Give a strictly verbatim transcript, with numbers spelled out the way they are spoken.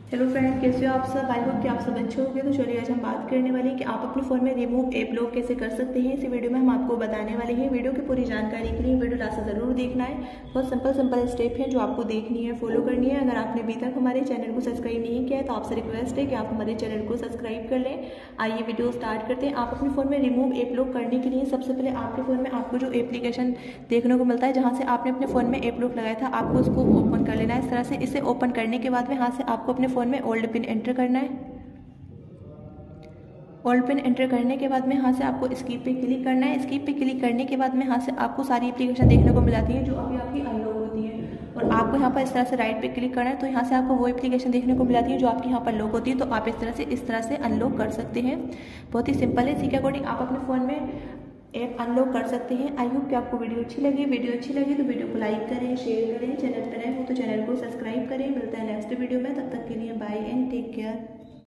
Hello friend, कैसे हो आप सब। आई होप कि आप सब अच्छे होंगे। तो चलिए आज हम बात करने वाले हैं कि आप अपने फ़ोन में रिमूव ऐप लॉक कैसे कर सकते हैं। इस वीडियो में हम आपको बताने वाले हैं। वीडियो की पूरी जानकारी के लिए वीडियो लास्ट से ज़रूर देखना है। बहुत सिंपल सिंपल स्टेप है जो आपको देखनी है, फॉलो करनी है। अगर आपने अभी तक हमारे चैनल को सब्सक्राइब नहीं किया है तो आपसे रिक्वेस्ट है कि आप हमारे चैनल को सब्सक्राइब कर लें। आइए वीडियो स्टार्ट करते हैं। आप अपने फ़ोन में रिमूव ऐप लॉक करने के लिए सबसे पहले आपके फ़ोन में आपको जो एप्लीकेशन देखने को मिलता है, जहाँ से आपने अपने फ़ोन में ऐप लॉक लगाया था, आपको उसको ओपन कर लेना है। इस तरह से इसे ओपन करने के बाद में यहाँ से आपको अपने फ़ोन में ओल्ड पिन एंटर करना है। ओल्ड पिन एंटर करने के बाद में यहाँ से आपको स्किप पे क्लिक करना है। स्किप पे क्लिक करने के बाद में यहाँ से आपको सारी एप्लीकेशन देखने को मिल जाती है जो अभी आपकी अनलॉक होती है। और आपको यहाँ पर इस तरह से राइट पे क्लिक करना है, तो यहाँ से आपको वो एप्लीकेशन देखने को मिल जाती है जो आपकी यहाँ पर लॉक होती है। तो आप इस तरह से इस तरह से अनलॉक कर सकते हैं। बहुत ही सिंपल है। इसी के अकॉर्डिंग आप अपने फ़ोन में ऐप अनलॉक कर सकते हैं। आई होप कि आपको वीडियो अच्छी लगी। वीडियो अच्छी लगी तो वीडियो को लाइक करें, शेयर करें। चैनल पर नए हो तो चैनल को सब्सक्राइब करें। मिलता है नेक्स्ट वीडियो में। तब तक के लिए बाय एंड टेक केयर।